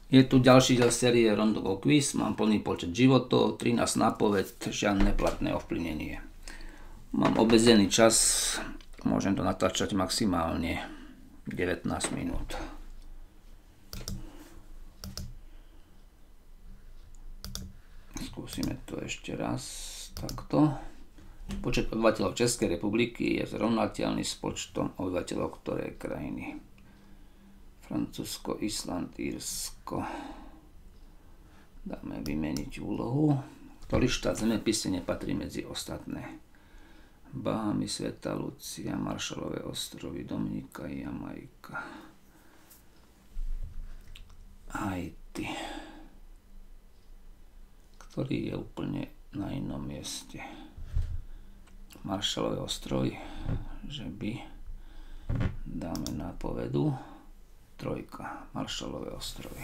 Je tu ďalší diel série Rondovo quiz, mám plný počet životov, 13 nápoved, žiadne platné ovplyvnenie. Mám obmedzený čas, môžem to natáčať maximálne 19 minút. Skúsime to ešte raz takto. Počet obyvateľov Českej republiky je zrovnateľný s počtom obyvateľov ktorej krajiny. Francúzsko, Island, Írsko. Dáme vymeniť úlohu. Ktorý štát zemepisne nepatrí medzi ostatné? Bahamy, Sveta Lucia, Maršalové ostrovy, Dominika, Jamajka, Haiti. Ktorý je úplne na inom mieste? Maršalové ostrovy, že by dáme nápovedu. Trojka, Maršalové ostrovy.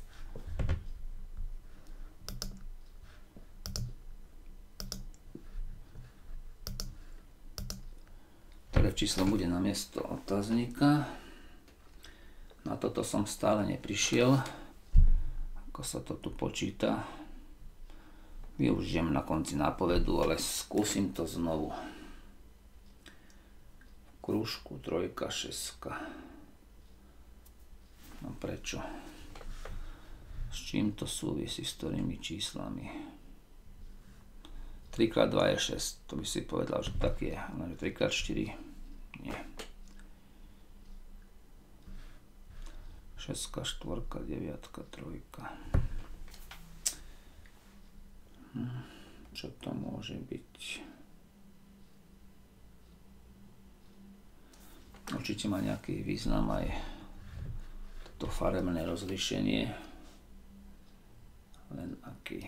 Ktoré číslo bude na miesto otáznika? Na toto som stále neprišiel. Ako sa to tu počíta? Využijem na konci nápovedu, ale skúsim to znovu. V krúžku trojka, šestka. No prečo? S čím to súvisí, s ktorými číslami? 3x2 je 6, to by si povedal, že tak je, ale 3x4 nie. 6, 4, 9, 3. Čo to môže byť? Určite má nejaký význam aj to farebné rozlíšenie, len aký.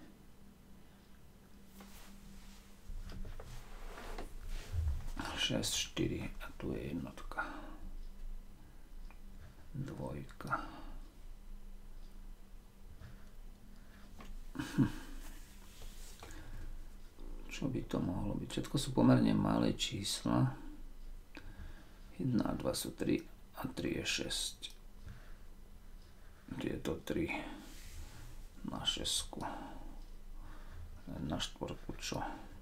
Šesť, 4 a tu je jednotka. Dvojka. Čo by to mohlo byť? Všetko sú pomerne malé čísla. 1 a 2 sú 3 a 3 je 6. Tieto 3 na 6. Na 4, čo?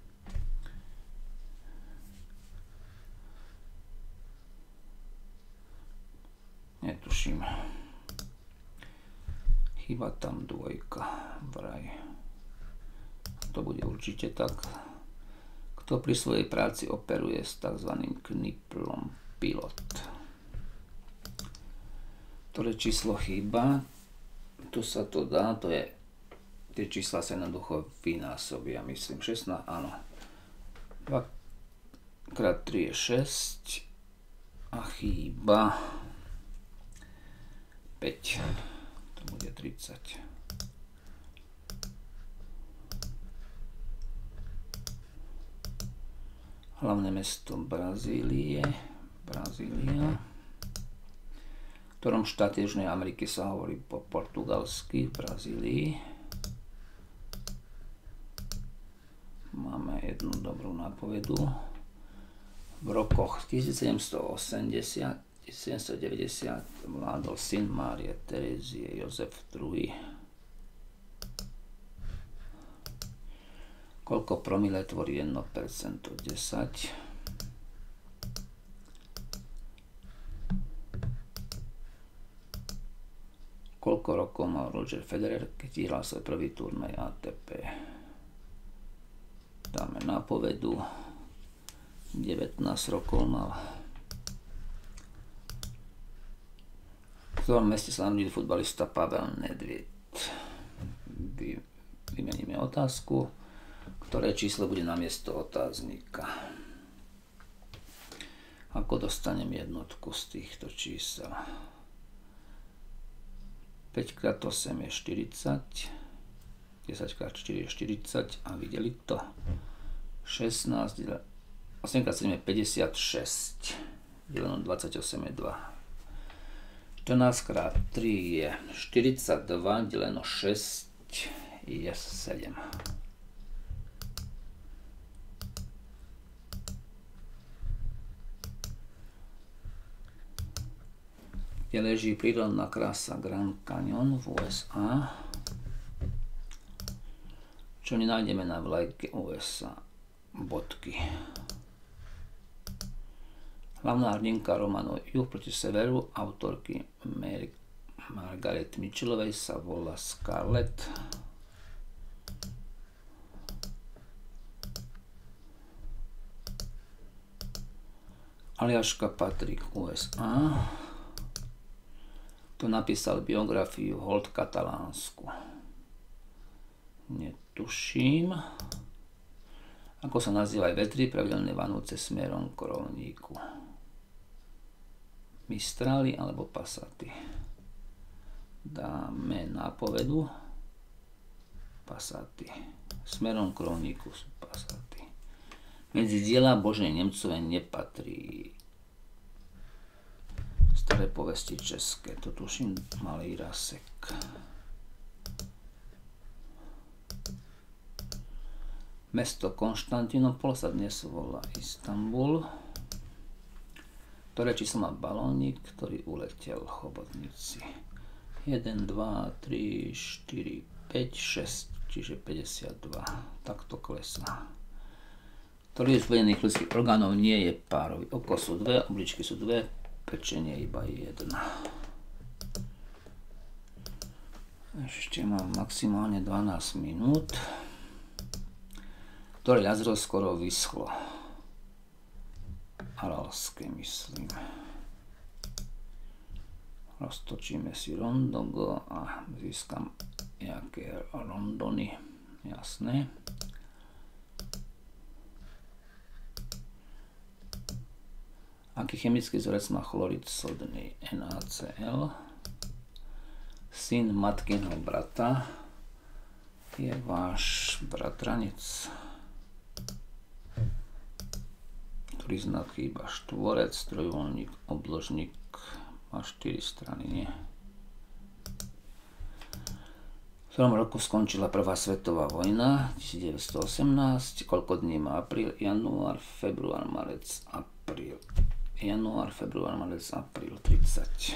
Netuším. Chýba tam dvojka vraj. To bude určite tak. Kto pri svojej práci operuje s tzv. Kniplom pilot? Ktoré číslo chýba? Tu sa to dá, to je, tie čísla sa jednoducho vynásobia, myslím, 16, áno. 2x3 je 6 a chýba 5, to bude 30. Hlavné mesto Brazília. V ktorom štáte Južnej Ameriky sa hovorí po portugalsky, v Brazílii. Máme jednu dobrú nápovedu. V rokoch 1780-1790 vládol syn Márie Terézie Jozef II. Koľko promile tvorí 1% od 10? Koľko rokov mal Roger Federer, keď hral svoj prvý turnaj ATP? Dáme nápovedu. 19 rokov mal. V ktorom meste sa narodil futbalista Pavel Nedvěd? Vymeníme otázku. Ktoré číslo bude na miesto otáznika? Ako dostanem jednotku z týchto čísel? 5x8 je 40, 10x4 je 40 a videli to? 16, 8x7 je 56, deleno 28 je 2. 14x3 je 42, deleno 6 je 7. kde leží prírodná krása Grand Canyon v USA, čo nenájdeme na vlajke USA. Bodky. Hlavná hrdinka románu Juh proti severu autorky Margaret Mitchellovej sa volá Scarlett. Aliaška patrí k USA. Tu napísal biografiu Hold Katalánsku. Netuším. Ako sa nazývajú vetry pravidelne vanúce smerom k rovníku. Mistrali alebo Passaty. Dáme nápovedu. Passaty. Smerom k rovníku sú Passaty. Medzi diela Božej Nemcovej nepatrí. Staré povesti české. To tuším Malý Rasek. Mesto Konštantinopol sa dnes volá Istanbul. Ktoré číslo má balónik, ktorý uletel chobotnici? 1, 2, 3, 4, 5, 6, čiže 52. Takto klesá. Ktorý z vedených ľudských orgánov nie je párový? Oko sú 2, obličky sú 2, pečenie iba 1. Ešte mám maximálne 12 minút. Ktoré jazero skoro vyschlo? Aralské, myslím. Roztočíme si rondogo a získam nejaké rondony. Jasné. Aký chemický vzorec má chlorid sodný? NaCl. Syn matkinho brata je váš bratranec. Ktorý znak chýba? Štvorec, trojuholník, obložník. Má 4 strany, nie? V ktorom roku skončila prvá svetová vojna? 1918. Koľko dní má apríl? Január, február, marec, apríl. Január, február, marec, apríl. 30.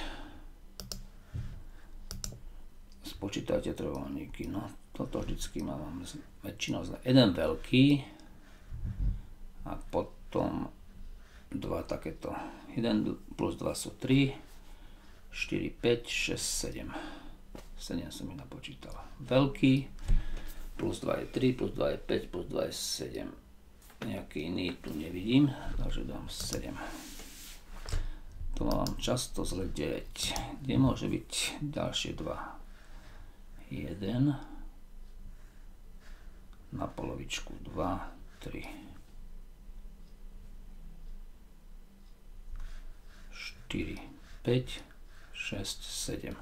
Spočítajte trojuholníky. No, toto vždycky mám väčšinou jeden veľký a potom 2 takéto. 1 plus 2 sú 3, 4, 5, 6, 7. 7 som ich napočítal. Veľký plus 2 je 3, plus 2 je 5, plus 2 je 7. Nejaký iný tu nevidím, takže dám 7. Tu mám často zle 9. Kde môže byť ďalšie 2? 1 na polovičku 2, 3. 4, 5, 6, 7.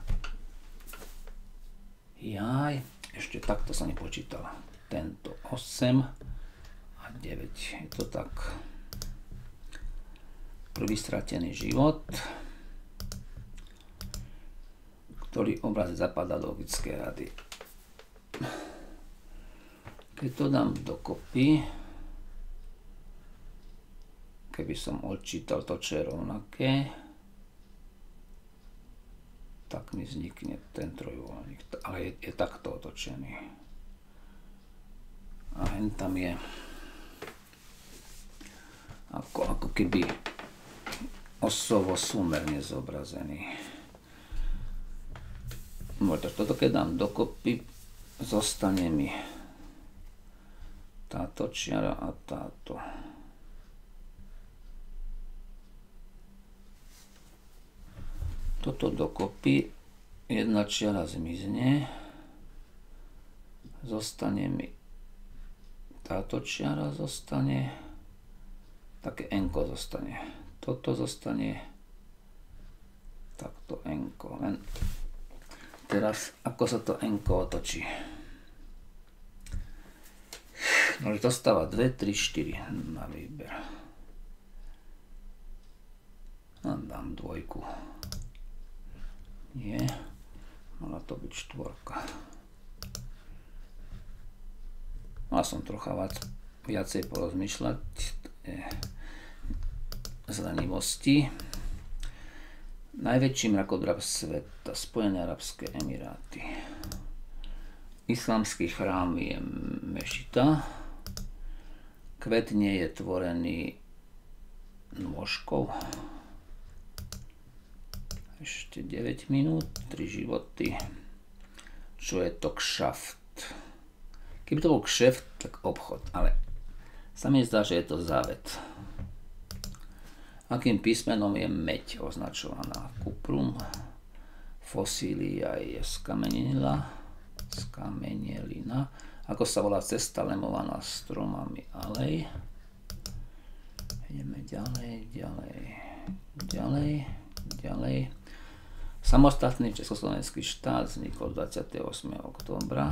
Jaj, ešte takto sa nepočítala. Tento 8 a 9. Je to tak. Prvý stratený život. Ktorý obraz zapadá do logickej rady. Keď to dám dokopy, keby som odčítal to, čo je rovnaké, tak mi vznikne ten trojuholník, ale je takto otočený. A hen tam je ako keby osovo súmerne zobrazený. Toto keď dám dokopy, zostane mi táto čiara a táto. Toto dokopy, jedna čiara zmizne, zostane mi táto čiara, zostane, také enko zostane. Toto zostane, takto enko. Len teraz, ako sa to enko otočí. No, to stáva 2, 3, 4 na výber. A dám 2. Nie, mala to byť 4. Mal som trocha viacej porozmýšľať z lenivosti. Najväčší mrakodrap sveta, Spojené arabské emiráty. Islamský chrám je mešita. Kvet nie je tvorený nôžkou. Ešte 9 minút, 3 životy. Čo je to kšaft? Keby to bol kšeft, tak obchod, ale sa mi zdá, že je to závet. Akým písmenom je meď označovaná? Kuprum. Fosília je skamenelina. Ako sa volá cesta lemovaná stromami alej? Ideme ďalej. Samostatný československý štát vznikol 28. októbra.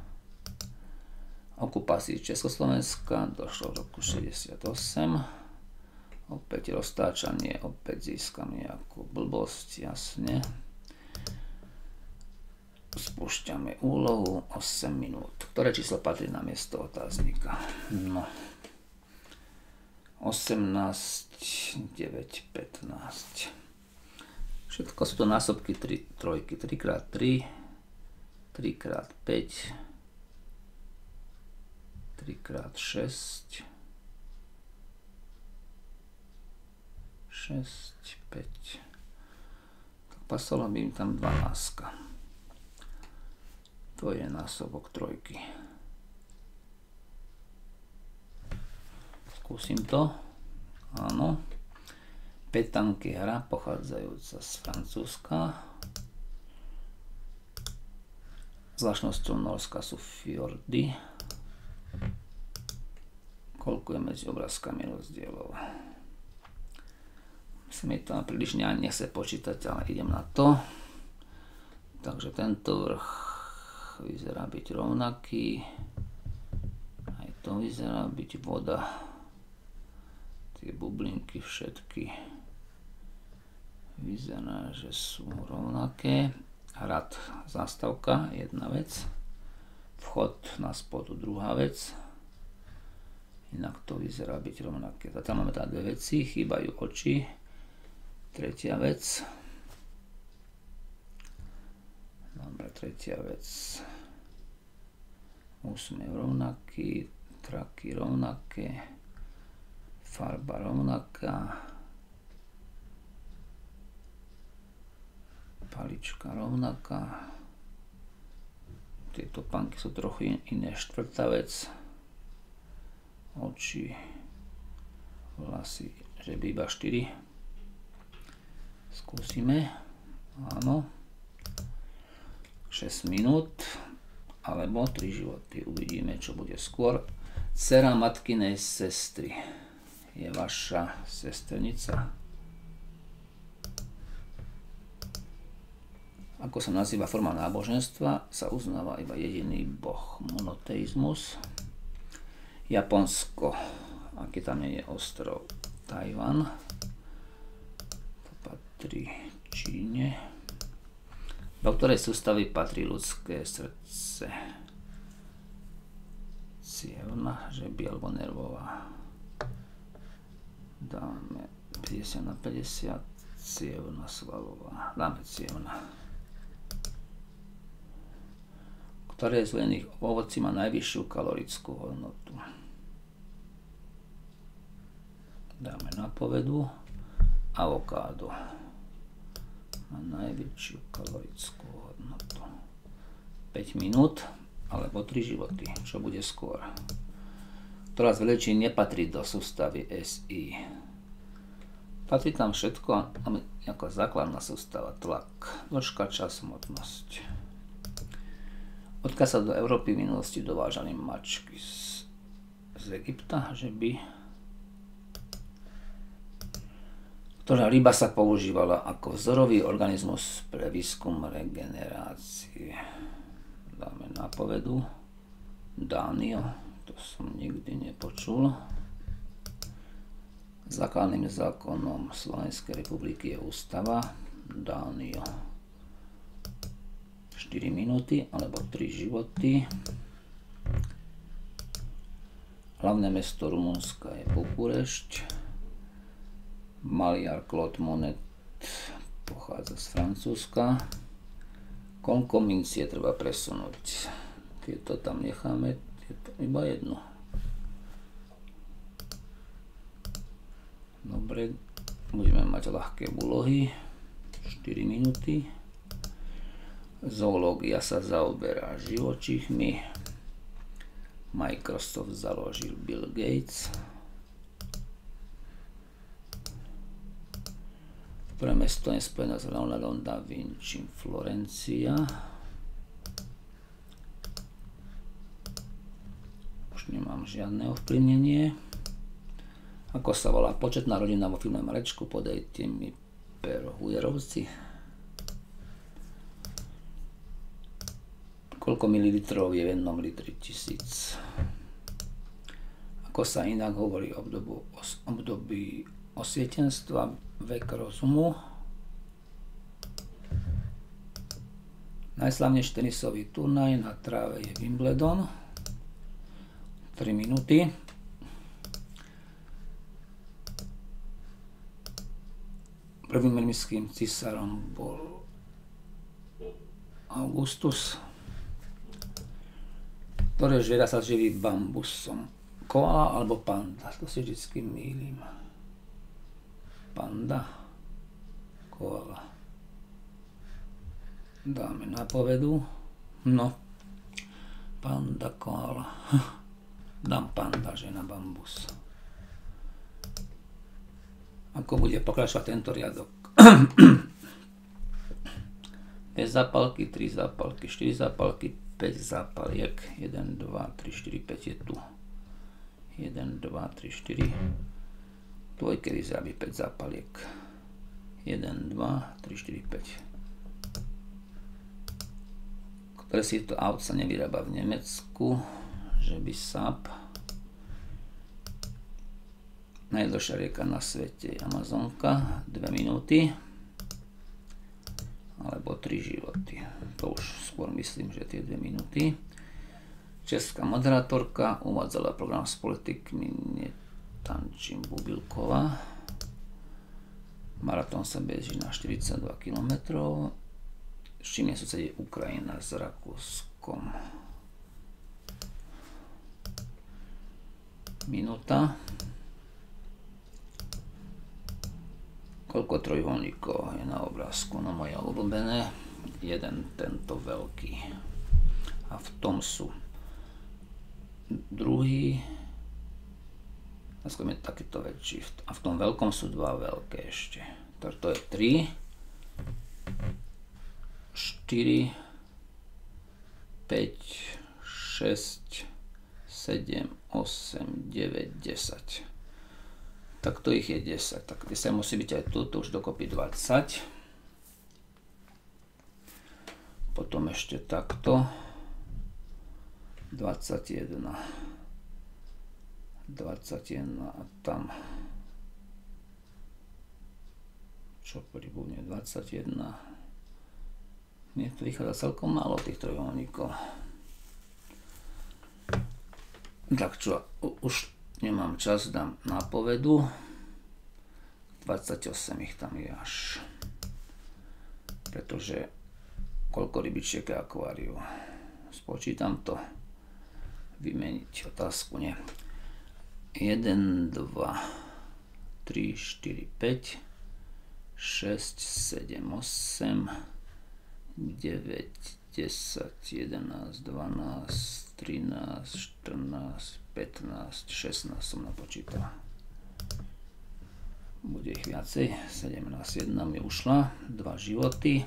Okupácii Československa došlo v roku 68. Opäť roztáčanie, opäť získam nejakú blbosť, jasne. Spúšťame úlohu 8 minút. Ktoré číslo patrí na miesto otáznika? No. 18, 9, 15. Všetko sú to násobky trojky. 3x3, 3x5, 3x6, 6, 5. Tak pasalo by im tam 12. To je násobok trojky. Skúsim to. Áno. Petanky hra pochádzajúca z Francúzska. Zvláštnosťou Norska sú fjordy. Koľko je medzi obrázkami rozdielov? Sa mi to príliš nechce počítať, ale idem na to. Takže tento vrch vyzerá byť rovnaký. Aj to vyzerá byť voda. Tie bublinky všetky vyzerá, že sú rovnaké. Hrad, zástavka, jedna vec. Vchod na spodu, druhá vec. Inak to vyzerá byť rovnaké. Tam máme teda dve veci, chýbajú oči. Tretia vec. Dobre, tretia vec. Úsmev rovnaký, traky rovnaké, farba rovnaká, palička rovnaká. Tieto panky sú trochu iné. Štvrtá vec. Oči, vlasy, že by iba 4. Skúsime. Áno. 6 minút. Alebo 3 životy. Uvidíme, čo bude skôr. Dcera matkinej sestry je vaša sesternica. Ako sa nazýva forma náboženstva, sa uznáva iba jediný boh. Monoteizmus. Japonsko. Aký tam je ostrov? Tajvan. To patrí Číne. Do ktorej sústavy patrí ľudské srdce? Cievna, žeby alebo nervová. Dáme 50/50. Cievna, svalová. Dáme cievna. Ktoré z uvedených ovocí má najvyššiu kalorickú hodnotu? Dáme napovedu. Avokádo má najväčšiu kalorickú hodnotu. 5 minút alebo 3 životy. Čo bude skôr? Ktorá z veličín nepatrí do sústavy SI? Patrí tam všetko, ako základná sústava. Tlak, dĺžka, čas, hmotnosť. Odkiaľ sa do Európy v minulosti dovážali mačky? Z Egypta, že by... Ktorá ryba sa používala ako vzorový organizmus pre výskum regenerácie? Dáme nápovedu. Dánio, to som nikdy nepočul. Základným zákonom Slovenskej republiky je ústava. Dánio. 4 minúty alebo 3 životy. Hlavné mesto Rumunska je Bukurešť. Maliar Claude Monet pochádza z Francúzska. Koľko mincie treba presunúť? Keď to tam necháme, je to iba jedno. Dobre, budeme mať ľahké úlohy. 4 minúty. Zoológia sa zaoberá živočíchmi. Microsoft založil Bill Gates. Prvé mesto je spojené s Leonardo da Vinci, Florencia. Už nemám žiadne ovplyvnenie. Ako sa volá početná rodina vo filme Marečku? Podajte mi Perhujerovci. Koľko mililitrov je v 1 litri? 1000. Ako sa inak hovorí o období osvietenstva, vek rozumu? Najslavnejší tenisový turnaj na tráve je Wimbledon. 3 minúty. Prvým rímskym cisárom bol Augustus. Ktoré zviera sa živí bambusom? Koala alebo panda? To si vždycky mýlim. Panda. Koala. Dáme nápovedu. No. Panda, koala. Dám panda, že na bambus. Ako bude pokračovať tento riadok? 2 zápalky, 3 zápalky, 4 zápalky, 5 zápaliek. 1, 2, 3, 4, 5 je tu. 1, 2, 3, 4. Dvojke vyzerá by 5 zápaliek. 1, 2, 3, 4, 5. Ktoré si to aut sa nevyrába v Nemecku? Že by Saab. Najdlhšia rieka na svete je Amazonka. 2 minúty. Alebo 3 životy. To už skôr myslím, že tie 2 minúty. Česká moderátorka uvádzala program s politikmi Netančím Bubilková. Maratón sa beží na 42 km. S čím je susedí Ukrajina s Rakúskom. Minúta. Koľko trojuholníkov je na obrázku? No moje obľúbené. Jeden tento veľký. A v tom sú druhý. Skôr je takýto väčší. A v tom veľkom sú 2 veľké ešte. To je 3, 4, 5, 6, 7, 8, 9, 10. Tak to ich je 10. Tak 10 musí byť aj tu, to už dokopy 20. Potom ešte takto. 21. 21 a tam. Čo pribudne 21. Mne tu vychádza celkom málo tých trojuholníkov. Tak čo, už nemám čas, dám nápovedu. 28 ich tam je až. Pretože koľko rybičiek je akváriu. Spočítam to. Vymeniť otázku, nie. 1, 2, 3, 4, 5, 6, 7, 8, 9, 10, 11, 12, 13, 14, 15, 16 som napočítal. Bude ich viacej. 17, 1 mi ušla. 2 životy.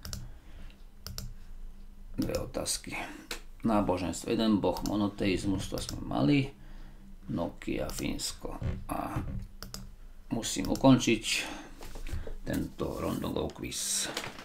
2 otázky. Náboženstvo. 1 boh, monoteizmus, to sme mali. Nokia, Fínsko. A musím ukončiť tento Rondogov quiz.